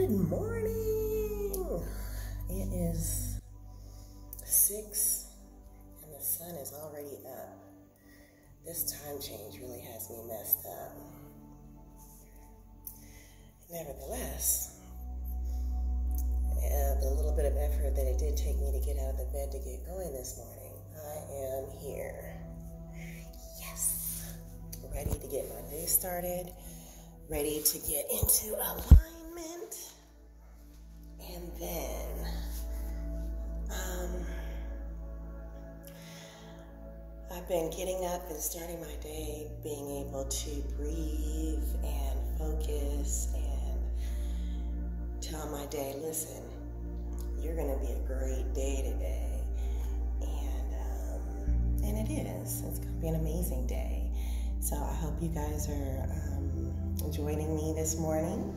Good morning. It is 6 and the sun is already up. This time change really has me messed up. Nevertheless, the little bit of effort that it did take me to get out of the bed to get going this morning, I am here. Yes. Ready to get my day started, ready to get into alignment, and then I've been getting up and starting my day being able to breathe and focus and tell my day, listen, you're going to be a great day today. And it is. It's going to be an amazing day. So I hope you guys are joining me this morning.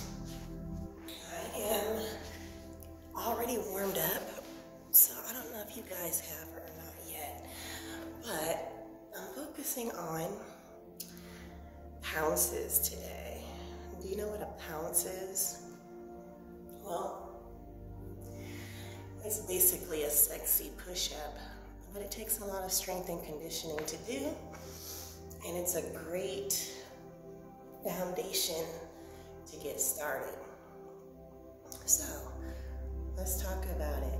I am already warmed up, so I don't know if you guys have or not yet, but I'm focusing on pounces today. Do you know what a pounce is? Well, it's basically a sexy push-up, but it takes a lot of strength and conditioning to do, and it's a great foundation to get started. So let's talk about it.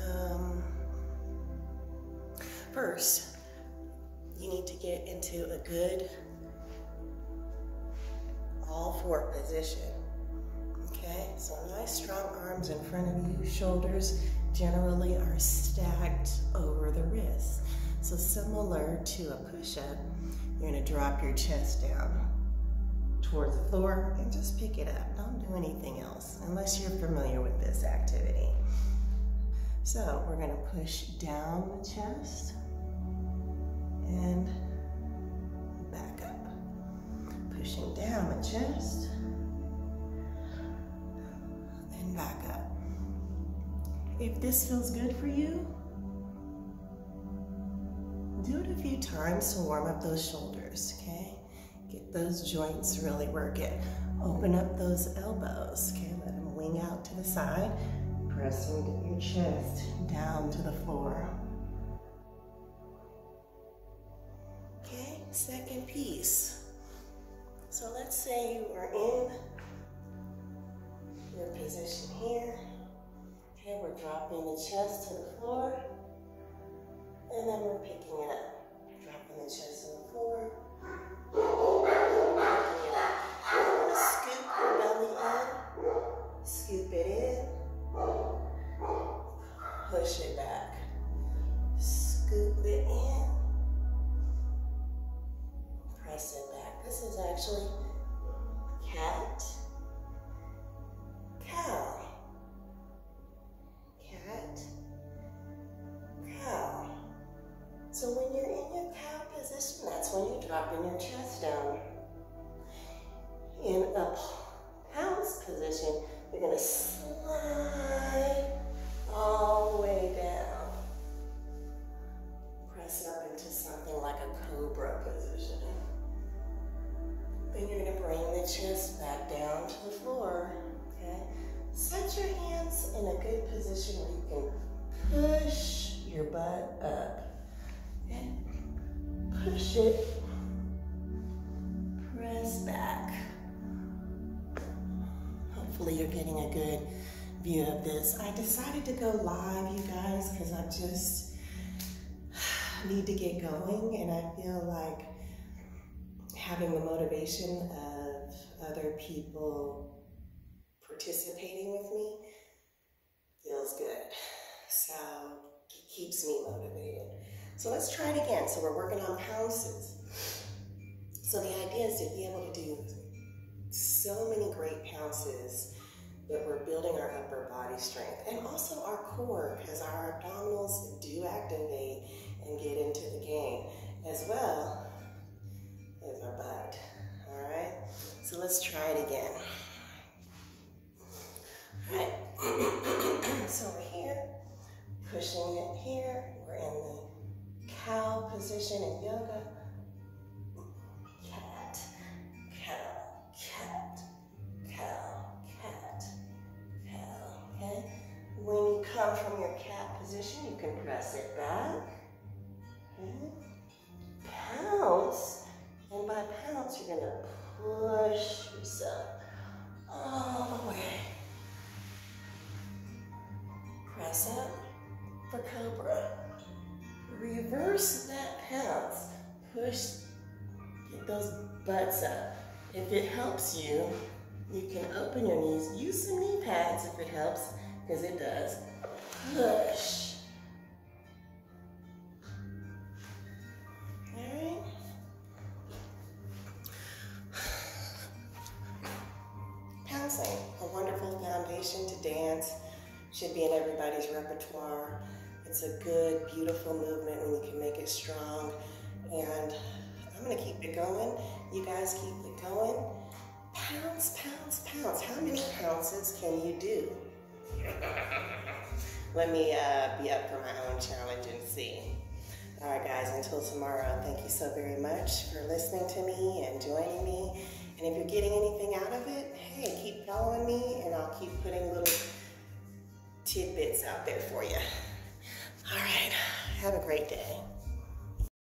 First, you need to get into a good all four position. Okay, so nice strong arms in front of you. Shoulders generally are stacked over the wrists. So similar to a push-up, you're going to drop your chest down towards the floor and just pick it up. Don't do anything else unless you're familiar with this activity. So we're going to push down the chest and back up. Pushing down the chest and back up. If this feels good for you, do it a few times to warm up those shoulders, okay? Get those joints really working. Open up those elbows, okay? Let them wing out to the side. Pressing your chest down to the floor. Okay, second piece. So let's say you are in your position here. Okay, we're dropping the chest to the floor, and then we're picking it up. Dropping the chest to the floor, picking it up. You're going to scoop your belly in, scoop it in, push it back, scoop it in, press it back. This is actually cat, cow, cat, cow. So when you're in your cow position, that's when you're dropping your chest down. In a pounce position, you're going to slide all the way down. Press up into something like a cobra position. Then you're going to bring the chest back down to the floor. Okay? Set your hands in a good position where you can push your butt up. And push it. Press back. Hopefully you're getting a good view of this. I decided to go live, you guys, because I just need to get going, and I feel like having the motivation of other people participating with me feels good. So it keeps me motivated. So let's try it again. So we're working on pounces. So the idea is to be able to do so many great pounces that we're building our upper body strength and also our core, because our abdominals do activate and get into the game, as well as our butt. All right, so let's try it again. All right, so we're here, pushing it here. We're in the cow position in yoga. Cat, cow, cat, cow, cat, position, you can press it back. Okay. Pounce, and by pounce, you're gonna push yourself all the way. Press up for cobra. Reverse that pounce. Push, get those butts up. If it helps you, you can open your knees. Use some knee pads if it helps, because it does. Push. All right. Pouncing, a wonderful foundation to dance. Should be in everybody's repertoire. It's a good, beautiful movement when you can make it strong. And I'm gonna keep it going. You guys keep it going. Pounce, pounce, pounce. How many pounces can you do? Let me be up for my own challenge and see. All right, guys, until tomorrow, thank you so very much for listening to me and joining me. And if you're getting anything out of it, hey, keep following me and I'll keep putting little tidbits out there for you. All right, have a great day.